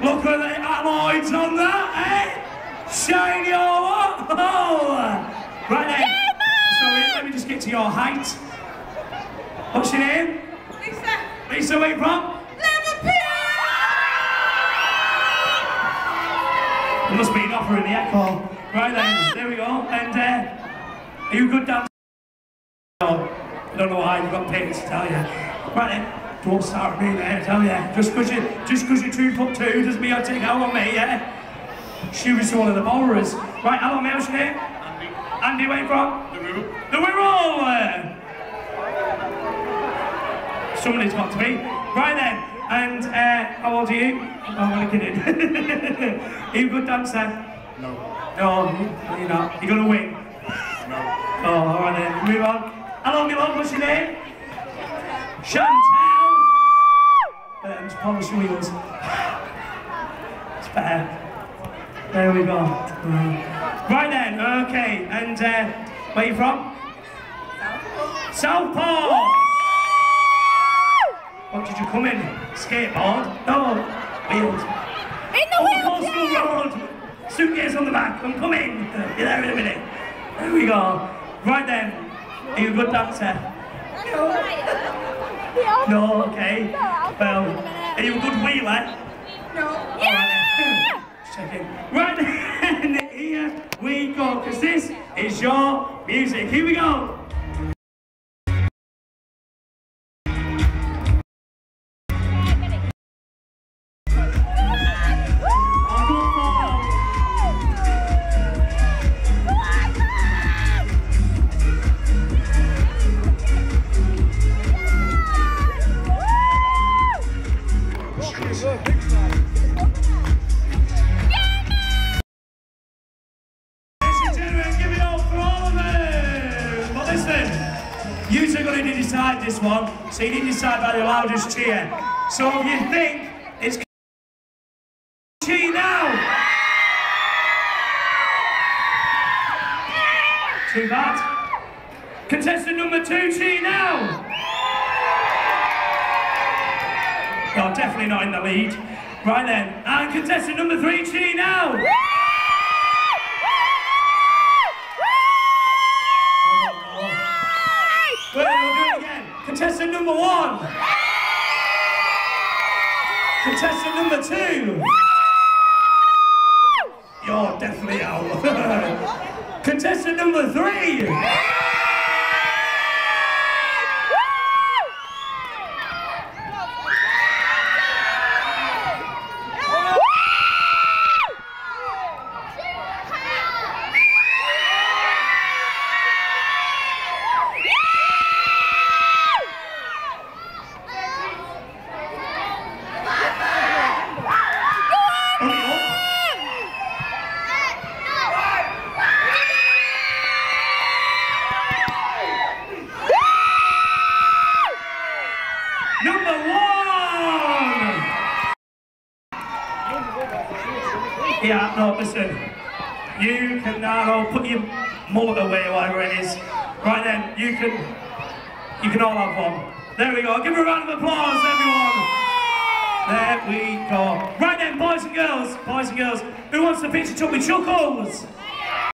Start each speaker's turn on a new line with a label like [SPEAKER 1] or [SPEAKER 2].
[SPEAKER 1] Look at the alloys on that, eh? Shine your what? Oh! Right then. Yeah, sorry, let me just get to your height. What's your name?
[SPEAKER 2] Lisa.
[SPEAKER 1] Lisa, where you from?
[SPEAKER 2] Liverpool!
[SPEAKER 1] There must be an offer in the echo. Right then, there we go. And are you a good dancer? No, I don't know why, you've got papers to tell you. Right then. Don't start me there, I tell you. Just because you're 2'2" doesn't mean I'll take out on me, yeah? She was one of the borrowers. Right, hello, mate, what's your name?
[SPEAKER 3] Andy.
[SPEAKER 1] Andy, where you from?
[SPEAKER 3] The Wirral.
[SPEAKER 1] The Wirral! Somebody's got to be. Right then, and how old are you? Oh, I'm only kidding. Are you a good dancer?
[SPEAKER 3] No.
[SPEAKER 1] No, you're not. You're gonna win?
[SPEAKER 3] No.
[SPEAKER 1] Oh, alright then, move on. Hello, my love, what's your name? Chantal! Just polish your wheels. It's better. There we go. Right then, okay, and where are you from? Southport! What did you come in? Skateboard? No, wheels.
[SPEAKER 2] In the wheels,
[SPEAKER 1] Coastal Road! Suitcase on the back, I'm coming! You're there in a minute. There we go. Right then, are you a good dancer? No, okay. Well, are you a good wheeler?
[SPEAKER 2] No.
[SPEAKER 1] Yeah! Just checking. Right then, here we go, because this is your music. Here we go. This one, so you didn't decide by the loudest cheer. So if you think it's cheer now. Too bad. Contestant number 2, cheer now. No, definitely not in the lead. Right then, and contestant number 3, cheer now. Wait, we'll do it again. Contestant number 1. Contestant number 2. You're definitely out. Contestant number 3. Yeah, no, listen. You can now put your mullet away, whatever it is. Right then, you can all have one. There we go. Give a round of applause, everyone. There we go. Right then, boys and girls, who wants the picture took with Chuckles?